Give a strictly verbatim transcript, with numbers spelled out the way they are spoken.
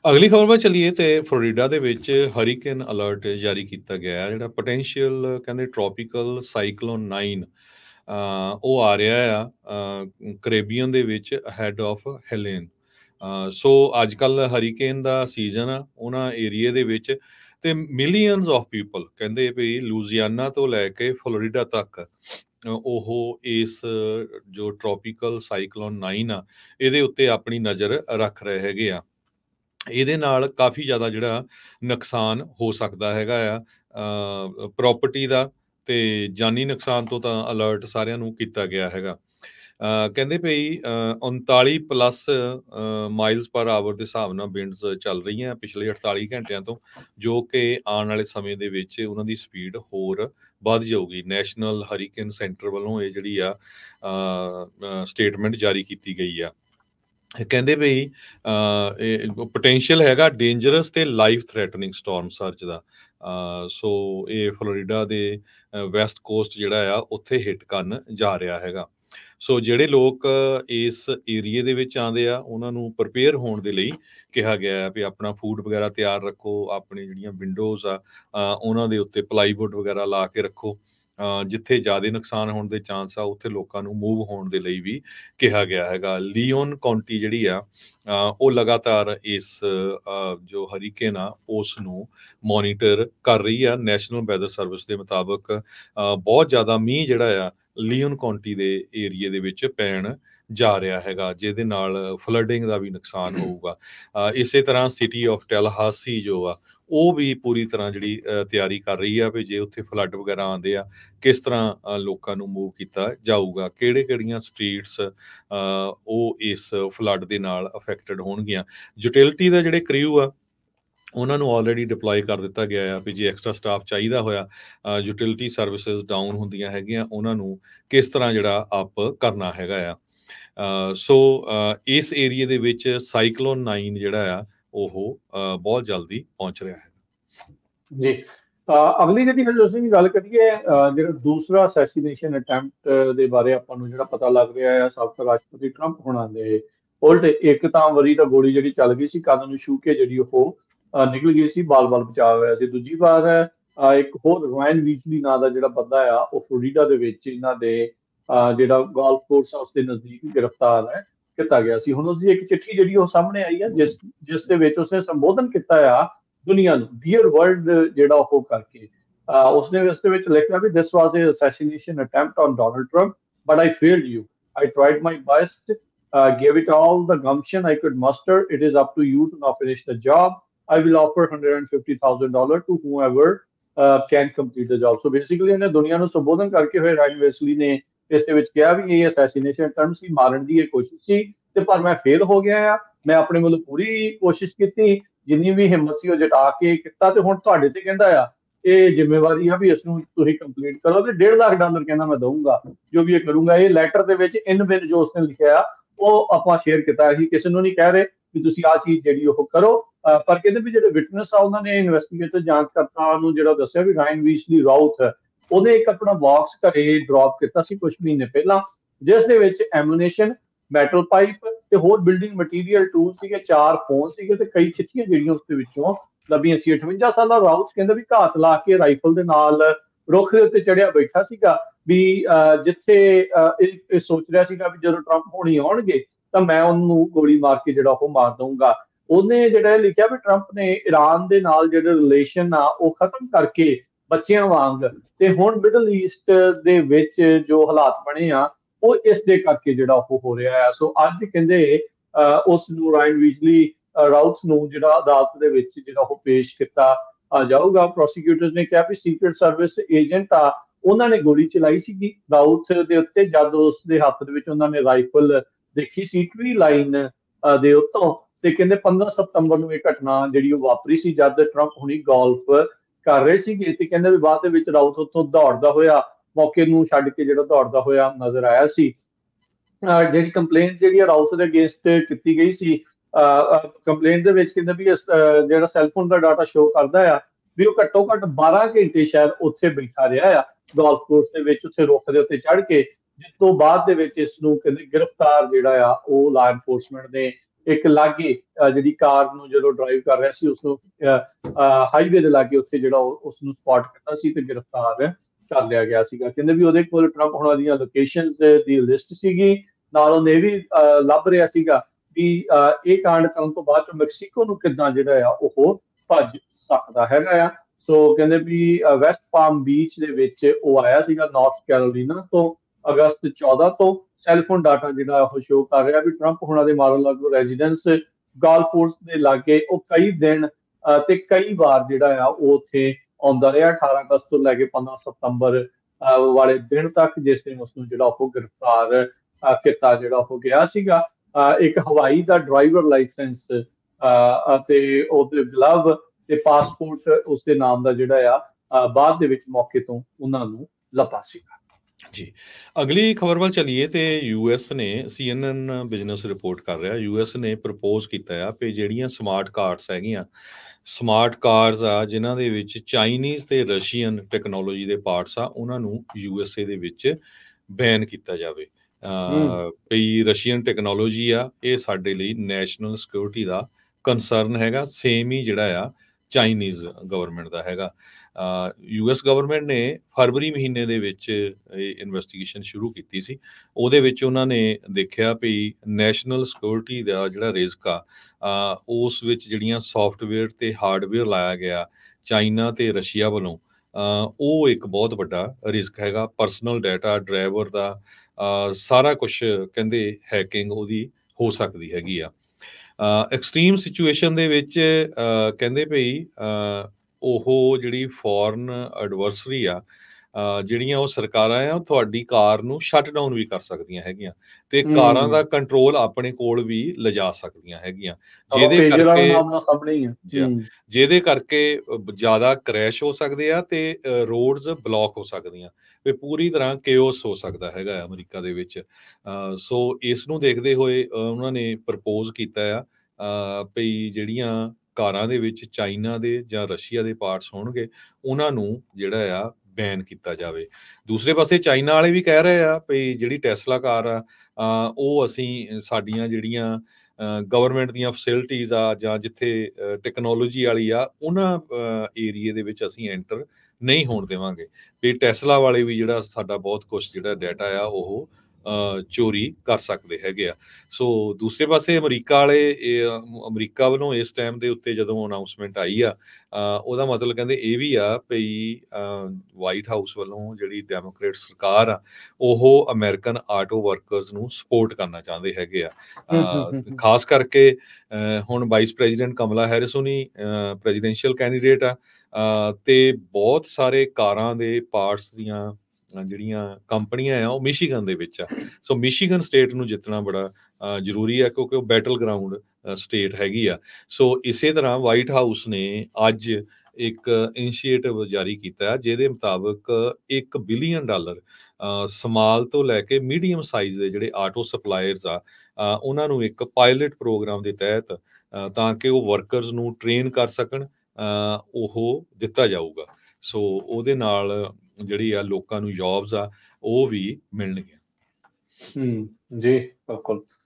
ਅਗਲੀ ਖਬਰ ਵੱਲ ਚੱਲੀਏ ਤੇ ਫਲੋਰੀਡਾ ਦੇ ਵਿੱਚ ਹਰੀਕੇਨ ਅਲਰਟ ਜਾਰੀ ਕੀਤਾ ਗਿਆ ਹੈ, ਜਿਹੜਾ ਪੋਟੈਂਸ਼ੀਅਲ ਕਹਿੰਦੇ ਟ੍ਰੋਪੀਕਲ ਸਾਈਕਲੋਨ ਨਾਈਨ ਅ, ਉਹ ਆ ਰਿਹਾ ਆ ਕੈਰੇਬੀਅਨ ਦੇ ਵਿੱਚ ਹੈਡ ਆਫ ਹੈਲੇਨ। ਅ, ਸੋ ਅੱਜ ਕੱਲ ਹਰੀਕੇਨ ਦਾ ਸੀਜ਼ਨ ਆ ਉਹਨਾਂ ਏਰੀਏ ਦੇ ਵਿੱਚ, ਤੇ ਮਿਲੀਅਨਸ ਆਫ ਪੀਪਲ ਕਹਿੰਦੇ ਵੀ ਲੂਜ਼ੀਆਨਾ ਤੋਂ ਲੈ ਕੇ ਫਲੋਰੀਡਾ ਤੱਕ ਅ, ਉਹ ਇਸ ਜੋ ਟ੍ਰੋਪੀਕਲ ਸਾਈਕਲੋਨ ਨਾਈਨ ਆ ਇਹਦੇ ਉੱਤੇ ਆਪਣੀ ਨਜ਼ਰ ਰੱਖ ਰਹੇ ਹੈਗੇ ਆ। ਇਹਦੇ ਨਾਲ ਕਾਫੀ ਜ਼ਿਆਦਾ ਜਿਹੜਾ ਨੁਕਸਾਨ ਹੋ ਸਕਦਾ ਹੈਗਾ ਆ ਪ੍ਰੋਪਰਟੀ ਦਾ, ਤੇ ਜਾਨੀ ਨੁਕਸਾਨ ਤੋਂ ਤਾਂ ਅਲਰਟ ਸਾਰਿਆਂ ਨੂੰ ਕੀਤਾ ਗਿਆ ਹੈਗਾ। ਅ, ਕਹਿੰਦੇ ਪਈ ਉਨਤਾਲੀ ਪਲੱਸ ਮਾਈਲਸ ਪਰ ਆਵਰ ਦੇ ਹਿਸਾਬ ਨਾਲ ਵਿੰਡਸ ਚੱਲ ਰਹੀਆਂ ਪਿਛਲੇ ਅਠਤਾਲੀ ਘੰਟਿਆਂ ਤੋਂ, ਜੋ ਕਿ ਆਉਣ ਵਾਲੇ ਸਮੇਂ ਦੇ ਵਿੱਚ ਉਹਨਾਂ ਦੀ ਸਪੀਡ ਹੋਰ ਵੱਧ ਜਾਊਗੀ। ਨੈਸ਼ਨਲ ਹਰੀਕੇਨ ਸੈਂਟਰ ਵੱਲੋਂ ਇਹ ਜਿਹੜੀ ਆ ਸਟੇਟਮੈਂਟ ਜਾਰੀ ਕੀਤੀ ਗਈ ਆ। ਕਹਿੰਦੇ ਵੀ ਪੋਟੈਂਸ਼ੀਅਲ ਹੈਗਾ ਡੇਂਜਰਸ ਤੇ ਲਾਈਫ ਥ੍ਰੈਟਨਿੰਗ ਸਟਾਰਮ ਸਰਜ ਦਾ। ਅ, ਸੋ ਇਹ ਫਲੋਰੀਡਾ ਦੇ ਵੈਸਟ ਕੋਸਟ ਜਿਹੜਾ ਆ ਉੱਥੇ ਹਿੱਟ ਕਰਨ ਜਾ ਰਿਹਾ ਹੈਗਾ। ਸੋ ਜਿਹੜੇ ਲੋਕ ਇਸ ਏਰੀਏ ਦੇ ਵਿੱਚ ਆਉਂਦੇ ਆ ਉਹਨਾਂ ਨੂੰ ਪ੍ਰਪੇਅਰ ਹੋਣ ਦੇ ਲਈ ਕਿਹਾ ਗਿਆ ਹੈ ਵੀ ਆਪਣਾ ਫੂਡ ਵਗੈਰਾ ਤਿਆਰ ਰੱਖੋ, ਆਪਣੀ ਜਿਹੜੀਆਂ ਵਿੰਡੋਜ਼ ਆ ਅ, ਉਹਨਾਂ ਦੇ ਉੱਤੇ ਪਲਾਈਵੁੱਡ ਵਗੈਰਾ ਲਾ ਕੇ ਰੱਖੋ। ਅ, ਜਿੱਥੇ ਜ਼ਿਆਦਾ ਨੁਕਸਾਨ ਹੋਣ ਦੇ ਚਾਂਸ ਆ ਉੱਥੇ ਲੋਕਾਂ ਨੂੰ ਮੂਵ ਹੋਣ ਦੇ ਲਈ ਵੀ ਕਿਹਾ ਗਿਆ ਹੈਗਾ। ਲੀਓਨ ਕਾਉਂਟੀ ਜਿਹੜੀ ਆ ਅ, ਉਹ ਲਗਾਤਾਰ ਇਸ ਅ, ਜੋ ਹਰੀਕੇਨ ਆ ਉਸ ਨੂੰ ਮੋਨੀਟਰ ਕਰ ਰਹੀ ਆ। ਨੈਸ਼ਨਲ ਵੈਦਰ ਸਰਵਿਸ ਦੇ ਮੁਤਾਬਕ ਅ, ਬਹੁਤ ਜ਼ਿਆਦਾ ਮੀਂਹ ਜਿਹੜਾ ਆ ਲੀਓਨ ਕਾਉਂਟੀ ਦੇ ਏਰੀਏ ਦੇ ਵਿੱਚ ਪੈਣ ਜਾ ਰਿਹਾ ਹੈਗਾ, ਜਿਹਦੇ ਨਾਲ ਫਲੱਡਿੰਗ ਦਾ ਵੀ ਨੁਕਸਾਨ ਹੋਊਗਾ। ਅ, ਇਸੇ ਤਰ੍ਹਾਂ ਸਿਟੀ ਆਫ ਟੈਲਹਾਸੀ ਜੋ ਆ ਉਹ ਵੀ ਪੂਰੀ ਤਰ੍ਹਾਂ ਜਿਹੜੀ ਅ, ਤਿਆਰੀ ਕਰ ਰਹੀ ਆ ਵੀ ਜੇ ਉੱਥੇ ਫਲੱਡ ਵਗੈਰਾ ਆਉਂਦੇ ਆ ਕਿਸ ਤਰ੍ਹਾਂ ਅ, ਲੋਕਾਂ ਨੂੰ ਮੂਵ ਕੀਤਾ ਜਾਊਗਾ, ਕਿਹੜੇ ਕਿਹੜੀਆਂ ਸਟਰੀਟਸ ਉਹ ਇਸ ਫਲੱਡ ਦੇ ਨਾਲ ਅਫੈਕਟਡ ਹੋਣਗੀਆਂ। ਯੂਟਿਲਿਟੀ ਦਾ ਜਿਹੜੇ ਕ੍ਰਿਊ ਆ ਉਹਨਾਂ ਨੂੰ ਆਲਰੇਡੀ ਡਿਪਲੋਏ ਕਰ ਦਿੱਤਾ ਗਿਆ ਆ ਵੀ ਜੇ ਐਕਸਟਰਾ ਸਟਾਫ ਚਾਹੀਦਾ ਹੋਇਆ, ਯੂਟਿਲਿਟੀ ਸਰਵਿਸਿਜ਼ ਡਾਊਨ ਹੁੰਦੀਆਂ ਹੈਗੀਆਂ, ਉਹਨਾਂ ਨੂੰ ਕਿਸ ਤਰ੍ਹਾਂ ਜਿਹੜਾ ਅਪ ਕਰਨਾ ਹੈਗਾ ਆ। ਅ, ਸੋ ਅ, ਇਸ ਏਰੀਏ ਦੇ ਵਿੱਚ ਸਾਈਕਲੋਨ ਨਾਈਨ ਜਿਹੜਾ ਆ ਉਹ ਅ, ਬਹੁਤ ਜਲਦੀ ਪਹੁੰਚ ਰਿਹਾ ਹੈ। ਜੀ ਅਹ ਅਗਲੀ ਜਿਹੜੀ ਹਜੇ ਅਸੀਂ ਗੱਲ ਕਰੀਏ, ਅਹ ਜਿਹੜਾ ਦੂਸਰਾ ਅਸੈਸੀਨੇਸ਼ਨ ਅਟੈਂਪਟ ਦੇ ਬਾਰੇ ਆਪਾਂ ਨੂੰ ਜਿਹੜਾ ਪਤਾ ਲੱਗ ਰਿਹਾ ਹੈ ਸਾਬਕਾ ਰਾਸ਼ਟਰਪਤੀ ਟਰੰਪ ਹੋਣਾ ਦੇ ਉਲਟ। ਇੱਕ ਤਾਂ ਵਰੀ ਤਾਂ ਗੋਲੀ ਜਿਹੜੀ ਚੱਲ ਗਈ ਸੀ ਕੰਨ ਨੂੰ ਛੂ ਕੇ ਜਿਹੜੀ ਉਹ ਅਹ ਨਿਕਲ ਗਈ ਸੀ, ਬਾਲ-ਬਾਲ ਬਚਾ ਹੋਇਆ ਸੀ। ਦੂਜੀ ਵਾਰ ਅਹ ਇੱਕ ਹੋਰ ਰਾਇਨ ਵੀਜ਼ਲੀ ਨਾਂ ਦਾ ਜਿਹੜਾ ਬੰਦਾ ਆ ਉਹ ਫਲੋਰੀਡਾ ਦੇ ਵਿੱਚ ਇਹਨਾਂ ਦੇ ਅਹ ਜਿਹੜਾ ਗੋਲਫ ਕੋਰਸ ਆ ਉਸ ਦੇ ਨਜ਼ਦੀਕ ਗ੍ਰਿਫਤਾਰ ਹੈ ਕੀਤਾ ਗਿਆ ਸੀ। ਹੁਣ ਉਸਦੀ ਇੱਕ ਚਿੱਠੀ ਜਿਹੜੀ ਉਹ ਸਾਹਮਣੇ ਆਈ ਹੈ ਜਿਸ ਜਿਸ ਦੇ ਵਿੱਚ ਉਸਨੇ ਸੰਬੋਧਨ ਕੀਤਾ ਆ ਦੁਨੀਆ ਨੂੰ ਡੀਅਰ ਵਰਲਡ ਜਿਹੜਾ ਉਹ ਕਰਕੇ। ਅਹ ਉਸਨੇ ਇਸ ਦੇ ਵਿੱਚ ਲਿਖਿਆ ਵੀ this was a assassination attempt on Donald Trump but I failed you, I tried my best, gave it all the gumption I could muster. It is up to you to now finish the job. I will offer one hundred fifty thousand dollars to whoever uh, can complete the job. So basically ਇਹਨੇ ਦੁਨੀਆ ਨੂੰ ਸੰਬੋਧਨ ਕਰਕੇ ਹੋਏ Ryan ਵੇਸਲੀ ਨੇ ਇਸ ਦੇ ਵਿੱਚ ਕਿਹਾ ਵੀ ਇਹ ਅਸੈਸੀਨੇਸ਼ਨ ਅਟੈਂਪਟ ਸੀ, ਮਾਰਨ ਦੀ ਇਹ ਕੋਸ਼ਿਸ਼ ਸੀ, ਤੇ ਪਰ ਮੈਂ ਫੇਲ ਹੋ ਗਿਆ ਆ। ਮੈਂ ਆਪਣੇ ਵੱਲੋਂ ਪੂਰੀ ਕੋਸ਼ਿਸ਼ ਕੀਤੀ, ਜਿੰਨੀ ਵੀ ਹਿੰਮਤ ਸੀ ਉਹ ਜਟਾ ਕੇ ਕੀਤਾ, ਤੇ ਹੁਣ ਤੁਹਾਡੇ ਤੇ ਕਹਿੰਦਾ ਆ ਇਹ ਜ਼ਿੰਮੇਵਾਰੀ ਆ ਵੀ ਇਸ ਨੂੰ ਤੁਸੀਂ ਕੰਪਲੀਟ ਕਰੋ, ਤੇ ਡੇਢ ਲੱਖ ਡਾਲਰ ਕਹਿੰਦਾ ਮੈਂ ਦਊਂਗਾ ਜੋ ਵੀ ਇਹ ਕਰੂੰਗਾ। ਇਹ ਲੈਟਰ ਦੇ ਵਿੱਚ ਇਨ ਬਿਨ ਜੋ ਉਸਨੇ ਲਿਖਿਆ ਉਹ ਆਪਾਂ ਸ਼ੇਅਰ ਕੀਤਾ ਸੀ। ਕਿਸੇ ਨੂੰ ਨਹੀਂ ਕਹਿ ਰਹੇ ਵੀ ਤੁਸੀਂ ਆਹ ਚੀਜ਼ ਜਿਹੜੀ ਉਹ ਕਰੋ, ਪਰ ਕਹਿੰਦੇ ਵੀ ਜਿਹੜੇ ਵਿਟਨੈਸ ਆ ਉਹਨਾਂ ਨੇ ਇਨਵੈਸਟੀਗੇਟਰ ਜਾਂਚਕਰਤਾ ਨੂੰ ਜਿਹੜਾ ਦੱਸਿਆ ਵੀ ਰਾਇਨ ਵੀਸਲੀ ਰਾਊਥ ਉਹਨੇ ਇੱਕ ਆਪਣਾ ਬਾਕਸ ਘਰੇ ਡ੍ਰੌਪ ਕੀਤਾ ਸੀ ਕੁਝ ਮਹੀਨੇ ਪਹਿਲਾਂ, ਜਿਸ ਦੇ ਵਿੱਚ ਐਮੂਨੇਸ਼ਨ, ਮੈਟਲ ਪਾਈਪ ਤੇ ਹੋਰ ਬਿਲਡਿੰਗ ਮਟੀਰੀਅਲ ਟੂਲ ਸੀਗੇ, ਚਾਰ ਫੋਨ ਸੀਗੇ ਤੇ ਕਈ ਚਿੱਠੀਆਂ ਜਿਹੜੀਆਂ ਉਸ ਦੇ ਵਿੱਚੋਂ ਲੱਭੀਆਂ ਸੀ। ਅਠਵੰਜਾ ਸਾਲਾ ਰਾਊਥ ਕਹਿੰਦਾ ਵੀ ਘਾਤ ਲਾ ਕੇ ਰਾਈਫਲ ਦੇ ਨਾਲ ਰੁੱਖ ਦੇ ਉੱਤੇ ਚੜਿਆ ਬੈਠਾ ਸੀਗਾ ਵੀ ਜਿੱਥੇ ਇਹ ਸੋਚ ਰਿਹਾ ਸੀਗਾ ਵੀ ਜਦੋਂ ਟਰੰਪ ਹੋਣੀ ਆਉਣਗੇ ਤਾਂ ਮੈਂ ਉਹਨੂੰ ਗੋਲੀ ਮਾਰ ਕੇ ਜਿਹੜਾ ਉਹ ਮਾਰ ਦਊਂਗਾ। ਉਹਨੇ ਜਿਹੜਾ ਲਿਖਿਆ ਵੀ ਟਰੰਪ ਨੇ ਈਰਾਨ ਦੇ ਨਾਲ ਜਿਹੜੇ ਰਿਲੇਸ਼ਨ ਆ ਉਹ ਖਤਮ ਕਰਕੇ ਬੱਚਿਆਂ ਵਾਂਗ, ਤੇ ਹੁਣ ਮਿਡਲ ਈਸਟ ਦੇ ਵਿੱਚ ਜੋ ਹਾਲਾਤ ਬਣੇ ਆ ਉਹ ਇਸ ਦੇ ਕਰਕੇ ਜਿਹੜਾ ਉਹ ਹੋ ਰਿਹਾ ਹੈ। ਸੋ ਅੱਜ ਕਹਿੰਦੇ ਉਸ ਨੂੰ ਰਾਇਨ ਵੀਜ਼ਲੀ ਰਾਊਥ ਨੂੰ ਜਿਹੜਾ ਅਦਾਲਤ ਦੇ ਵਿੱਚ ਜਿਹੜਾ ਉਹ ਪੇਸ਼ ਕੀਤਾ ਜਾਊਗਾ। ਪ੍ਰੋਸੀਕਿਊਟਰਸ ਨੇ ਕਿਹਾ ਵੀ ਸੀਕ੍ਰੀਟ ਸਰਵਿਸ ਏਜੰਟ ਆ ਉਹਨਾਂ ਨੇ ਗੋਲੀ ਚਲਾਈ ਸੀਗੀ ਰਾਊਥ ਦੇ ਉੱਤੇ ਜਦ ਉਸ ਦੇ ਹੱਥ ਦੇ ਵਿੱਚ ਉਹਨਾਂ ਨੇ ਰਾਈਫਲ ਦੇਖੀ ਸੀ ਟਰੀ ਲਾਈਨ ਦੇ ਉੱਤੋਂ, ਤੇ ਕਹਿੰਦੇ ਪੰਦਰਾਂ ਸਤੰਬਰ ਨੂੰ ਇਹ ਘਟਨਾ ਜਿਹੜੀ ਉਹ ਵਾਪਰੀ ਸੀ ਜਦ ਟਰੰਪ ਹੁਣੀ ਗੋਲਫ ਕਰ ਰਹੇ ਸੀਗੇ, ਤੇ ਕਹਿੰਦੇ ਵੀ ਬਾਅਦ ਦੇ ਵਿੱਚ ਰਾਊਥ ਉੱਥੋਂ ਦੌੜਦਾ ਹੋਇਆ ਮੌਕੇ ਨੂੰ ਛੱਡ ਕੇ ਜਿਹੜਾ ਦੌੜਦਾ ਹੋਇਆ ਨਜ਼ਰ ਆਇਆ ਸੀ। ਜਿਹੜੀ ਕੰਪਲੇਂਟ ਜਿਹੜੀ ਆ ਰਾਊਥ ਦੇ ਅਗੇਂਸਟ ਕੀਤੀ ਗਈ ਸੀ, ਕੰਪਲੇਂਟ ਦੇ ਵਿੱਚ ਕਹਿੰਦੇ ਵੀ ਜਿਹੜਾ ਸੈਲਫੋਨ ਦਾ ਡਾਟਾ ਸ਼ੋ ਕਰਦਾ ਆ ਵੀ ਉਹ ਘੱਟੋ ਘੱਟ ਬਾਰਾਂ ਘੰਟੇ ਸ਼ਾਇਦ ਉੱਥੇ ਬੈਠਾ ਰਿਹਾ ਆ ਗੋਲਫ ਕੋਰਸ ਦੇ ਵਿੱਚ, ਉੱਥੇ ਰੁੱਖ ਦੇ ਉੱਤੇ ਚੜ੍ਹ ਕੇ, ਜਿਸ ਤੋਂ ਬਾਅਦ ਦੇ ਵਿੱਚ ਇਸ ਨੂੰ ਕਹਿੰਦੇ ਗ੍ਰਿਫਤਾਰ ਜਿਹੜਾ ਆ ਉਹ ਲਾ ਐਨਫੋਰਸਮੈਂਟ ਨੇ ਇੱਕ ਲਾਗੇ ਜਿਹੜੀ ਕਾਰ ਨੂੰ ਜਦੋਂ ਡਰਾਈਵ ਕਰ ਰਿਹਾ ਸੀ ਉਸਨੂੰ ਹਾਈਵੇ ਦੇ ਲਾਗੇ ਉੱਥੇ ਜਿਹੜਾ ਉਸ ਨੂੰ ਸਪੌਟ ਕੀਤਾ ਸੀ ਤੇ ਗ੍ਰਿਫਤਾਰ ਕਰ ਲਿਆ ਗਿਆ ਸੀਗਾ। ਕਹਿੰਦੇ ਵੀ ਉਹਦੇ ਕੋਲ ਟਰੰਪ ਹੋਣਾ ਦੀਆਂ ਲੋਕੇਸ਼ਨਸ ਦੀ ਲਿਸਟ ਸੀਗੀ, ਨਾਲ ਉਹਨੇ ਇਹ ਵੀ ਲੱਭ ਰਿਹਾ ਸੀਗਾ ਵੀ ਇਹ ਕਾਂਡ ਕਰਨ ਤੋਂ ਬਾਅਦ ਚ ਮੈਕਸੀਕੋ ਨੂੰ ਕਿੱਦਾਂ ਜਿਹੜਾ ਆ ਉਹ ਭੱਜ ਸਕਦਾ ਹੈਗਾ ਆ। ਸੋ ਕਹਿੰਦੇ ਵੀ ਵੈਸਟ ਪਾਮ ਬੀਚ ਦੇ ਵਿੱਚ ਉਹ ਆਇਆ ਸੀਗਾ ਨਾਰਥ ਕੈਰੋਲੀਨਾ ਤੋਂ ਅਗਸਤ ਚੌਦਾਂ ਤੋਂ। ਸੈਲਫੋਨ ਡਾਟਾ ਜਿਹੜਾ ਉਹ ਸ਼ੋ ਕਰ ਰਿਹਾ ਵੀ ਟਰੰਪ ਹੋਣਾ ਦੇ ਮਾਰ-ਆ-ਲਾਗੋ ਰੈਜ਼ੀਡੈਂਸ ਗਾਲਫ ਕੋਰਸ ਦੇ ਲਾਗੇ ਉਹ ਕਈ ਦਿਨ ਤੇ ਕਈ ਵਾਰ ਜਿਹੜਾ ਆ ਉਹ ਉੱਥੇ ਆਉਂਦਾ ਰਿਹਾ ਅਠਾਰਾਂ ਅਗਸਤ ਤੋਂ ਲੈ ਕੇ ਪੰਦਰਾਂ ਸਤੰਬਰ ਵਾਲੇ ਦਿਨ ਤੱਕ, ਜਿਸ ਦਿਨ ਉਸਨੂੰ ਜਿਹੜਾ ਉਹ ਗ੍ਰਿਫਤਾਰ ਕੀਤਾ ਜਿਹੜਾ ਉਹ ਗਿਆ ਸੀਗਾ। ਇੱਕ ਹਵਾਈ ਦਾ ਡਰਾਈਵਰ ਲਾਇਸੈਂਸ ਅਤੇ ਉਹਦੇ ਗਲਵ ਤੇ ਪਾਸਪੋਰਟ ਉਸਦੇ ਨਾਮ ਦਾ ਜਿਹੜਾ ਆ ਬਾਅਦ ਦੇ ਵਿੱਚ ਮੌਕੇ ਤੋਂ ਉਹਨਾਂ ਨੂੰ ਲੱਭਾ ਸੀਗਾ। ਜੀ, ਅਗਲੀ ਖਬਰ ਵੱਲ ਚੱਲੀਏ ਤੇ ਯੂਐਸ ਨੇ ਸੀ ਐਨ ਐਨ ਬਿਜ਼ਨਸ ਰਿਪੋਰਟ ਕਰ ਰਿਹਾ, ਯੂਐਸ ਨੇ ਪ੍ਰਪੋਜ਼ ਕੀਤਾ ਆ ਵੀ ਜਿਹੜੀਆਂ ਸਮਾਰਟ ਕਾਰਸ ਹੈਗੀਆਂ, ਸਮਾਰਟ ਕਾਰਸ ਆ ਜਿਨ੍ਹਾਂ ਦੇ ਵਿੱਚ ਚਾਈਨੀਜ਼ ਤੇ ਰਸ਼ੀਅਨ ਟੈਕਨੋਲੋਜੀ ਦੇ ਪਾਰਟਸ ਆ, ਉਹਨਾਂ ਨੂੰ ਯੂਐਸਏ ਦੇ ਵਿੱਚ ਬੈਨ ਕੀਤਾ ਜਾਵੇ। ਵੀ ਰਸ਼ੀਅਨ ਟੈਕਨੋਲੋਜੀ ਆ ਇਹ ਸਾਡੇ ਲਈ ਨੈਸ਼ਨਲ ਸਿਕਿਉਰਿਟੀ ਦਾ ਕੰਸਰਨ ਹੈਗਾ, ਸੇਮ ਹੀ ਜਿਹੜਾ ਆ ਚਾਈਨੀਜ਼ ਗਵਰਨਮੈਂਟ ਦਾ ਹੈਗਾ। ਯੂਐਸ ਗਵਰਨਮੈਂਟ ਨੇ ਫਰਵਰੀ ਮਹੀਨੇ ਦੇ ਵਿੱਚ ਇਹ ਇਨਵੈਸਟੀਗੇਸ਼ਨ ਸ਼ੁਰੂ ਕੀਤੀ ਸੀ। ਉਹਦੇ ਵਿੱਚ ਉਹਨਾਂ ਨੇ ਦੇਖਿਆ ਵੀ ਨੈਸ਼ਨਲ ਸਿਕਿਉਰਿਟੀ ਦਾ ਜਿਹੜਾ ਰਿਸਕ ਆ ਉਸ ਵਿੱਚ ਜਿਹੜੀਆਂ ਸੌਫਟਵੇਅਰ ਤੇ ਹਾਰਡਵੇਅਰ ਲਾਇਆ ਗਿਆ ਚਾਈਨਾ ਤੇ ਰਸ਼ੀਆ ਵੱਲੋਂ, ਉਹ ਇੱਕ ਬਹੁਤ ਵੱਡਾ ਰਿਸਕ ਹੈਗਾ। ਪਰਸਨਲ ਡਾਟਾ, ਡਰਾਈਵਰ ਦਾ ਸਾਰਾ ਕੁਛ ਕਹਿੰਦੇ ਹੈਕਿੰਗ ਉਹਦੀ ਹੋ ਸਕਦੀ ਹੈਗੀ ਆ। ਐਕਸਟ੍ਰੀਮ ਸਿਚੁਏਸ਼ਨ ਦੇ ਵਿੱਚ ਕਹਿੰਦੇ ਭਈ ਉਹ ਜਿਹੜੀ ਫੋਰਨ ਐਡਵਰਸਰੀ ਆ ਜਿਹੜੀਆਂ ਉਹ ਸਰਕਾਰਾਂ ਆ ਤੁਹਾਡੀ ਕਾਰ ਨੂੰ ਸ਼ਟ ਡਾਊਨ ਵੀ ਕਰ ਸਕਦੀਆਂ ਹੈਗੀਆਂ ਤੇ ਕਾਰਾਂ ਦਾ ਕੰਟਰੋਲ ਆਪਣੇ ਕੋਲ ਵੀ ਲਿਜਾ ਸਕਦੀਆਂ ਹੈਗੀਆਂ, ਜਿਹਦੇ ਕਰਕੇ ਜਿਹਦੇ ਕਰਕੇ ਜ਼ਿਆਦਾ ਕ੍ਰੈਸ਼ ਹੋ ਸਕਦੇ ਆ ਤੇ ਰੋਡਸ ਬਲੌਕ ਹੋ ਸਕਦੀਆਂ, ਵੀ ਪੂਰੀ ਤਰ੍ਹਾਂ ਕੇਓਸ ਹੋ ਸਕਦਾ ਹੈਗਾ ਅਮਰੀਕਾ ਦੇ ਵਿੱਚ। ਸੋ ਇਸ ਨੂੰ ਦੇਖਦੇ ਹੋਏ ਉਹਨਾਂ ਨੇ ਪ੍ਰਪੋਜ਼ ਕੀਤਾ ਆ ਵੀ ਜਿਹੜੀਆਂ ਕਾਰਾਂ ਦੇ ਵਿੱਚ ਚਾਈਨਾ ਦੇ ਜਾਂ ਰਸ਼ੀਆ ਦੇ ਪਾਰਟਸ ਹੋਣਗੇ ਉਹਨਾਂ ਨੂੰ ਜਿਹੜਾ ਆ ਬੈਨ ਕੀਤਾ ਜਾਵੇ। ਦੂਸਰੇ ਪਾਸੇ ਚਾਈਨਾ ਵਾਲੇ ਵੀ ਕਹਿ ਰਹੇ ਆ ਵੀ ਜਿਹੜੀ ਟੈਸਲਾ ਕਾਰ ਆ ਉਹ ਅਸੀਂ ਸਾਡੀਆਂ ਜਿਹੜੀਆਂ ਗਵਰਨਮੈਂਟ ਦੀਆਂ ਫੈਸਿਲਿਟੀਜ਼ ਆ ਜਾਂ ਜਿੱਥੇ ਟੈਕਨੋਲੋਜੀ ਵਾਲੀ ਆ ਉਹਨਾਂ ਏਰੀਏ ਦੇ ਵਿੱਚ ਅਸੀਂ ਐਂਟਰ ਨਹੀਂ ਹੋਣ ਦੇਵਾਂਗੇ, ਵੀ ਟੈਸਲਾ ਵਾਲੇ ਵੀ ਜਿਹੜਾ ਸਾਡਾ ਬਹੁਤ ਕੁਛ ਜਿਹੜਾ ਡਾਟਾ ਆ ਉਹ ਚੋਰੀ ਕਰ ਸਕਦੇ ਹੈਗੇ ਆ। ਸੋ ਦੂਸਰੇ ਪਾਸੇ ਅਮਰੀਕਾ ਵਾਲੇ ਅਮਰੀਕਾ ਵੱਲੋਂ ਇਸ ਟਾਈਮ ਦੇ ਉੱਤੇ ਜਦੋਂ ਅਨਾਊਂਸਮੈਂਟ ਆਈ ਆ ਉਹਦਾ ਮਤਲਬ ਕਹਿੰਦੇ ਇਹ ਵੀ ਆ ਵੀ ਵਾਈਟ ਹਾਊਸ ਵੱਲੋਂ ਜਿਹੜੀ ਡੈਮੋਕ੍ਰੇਟ ਸਰਕਾਰ ਆ ਉਹ ਅਮਰੀਕਨ ਆਟੋ ਵਰਕਰਸ ਨੂੰ ਸਪੋਰਟ ਕਰਨਾ ਚਾਹੁੰਦੇ ਹੈਗੇ ਆ। ਖਾਸ ਕਰਕੇ ਹੁਣ ਵਾਈਸ ਪ੍ਰੈਜ਼ੀਡੈਂਟ ਕਮਲਾ ਹੈਰਿਸ ਹੁਣੀ ਪ੍ਰੈਜ਼ੀਡੈਂਸ਼ੀਅਲ ਕੈਂਡੀਡੇਟ ਆ ਤੇ ਬਹੁਤ ਸਾਰੇ ਕਾਰਾਂ ਦੇ ਪਾਰਟਸ ਦੀਆਂ ਜਿਹੜੀਆਂ ਕੰਪਨੀਆਂ ਆ ਉਹ ਮਿਸ਼ੀਗਨ ਦੇ ਵਿੱਚ ਆ। ਸੋ ਮਿਸ਼ੀਗਨ ਸਟੇਟ ਨੂੰ ਜਿੱਤਣਾ ਬੜਾ ਜ਼ਰੂਰੀ ਆ ਕਿਉਂਕਿ ਉਹ ਬੈਟਲ ਗਰਾਊਂਡ ਸਟੇਟ ਹੈਗੀ ਆ। ਸੋ ਇਸੇ ਤਰ੍ਹਾਂ ਵਾਈਟ ਹਾਊਸ ਨੇ ਅੱਜ ਇੱਕ ਇਨੀਸ਼ੀਏਟਿਵ ਜਾਰੀ ਕੀਤਾ ਜਿਹਦੇ ਮੁਤਾਬਕ ਇੱਕ ਬਿਲੀਅਨ ਡਾਲਰ ਸਮਾਲ ਤੋਂ ਲੈ ਕੇ ਮੀਡੀਅਮ ਸਾਈਜ਼ ਦੇ ਜਿਹੜੇ ਆਟੋ ਸਪਲਾਇਰਸ ਆ ਉਹਨਾਂ ਨੂੰ ਇੱਕ ਪਾਇਲਟ ਪ੍ਰੋਗਰਾਮ ਦੇ ਤਹਿਤ ਤਾਂ ਕਿ ਉਹ ਵਰਕਰਸ ਨੂੰ ਟ੍ਰੇਨ ਕਰ ਸਕਣ ਉਹ ਦਿੱਤਾ ਜਾਊਗਾ। ਸੋ ਉਹਦੇ ਨਾਲ ਜਿਹੜੀ ਆ ਲੋਕਾਂ ਨੂੰ ਜੌਬਸ ਆ ਉਹ ਵੀ ਮਿਲਣਗੀਆਂ। ਹੂੰ ਜੀ ਬਿਲਕੁਲ।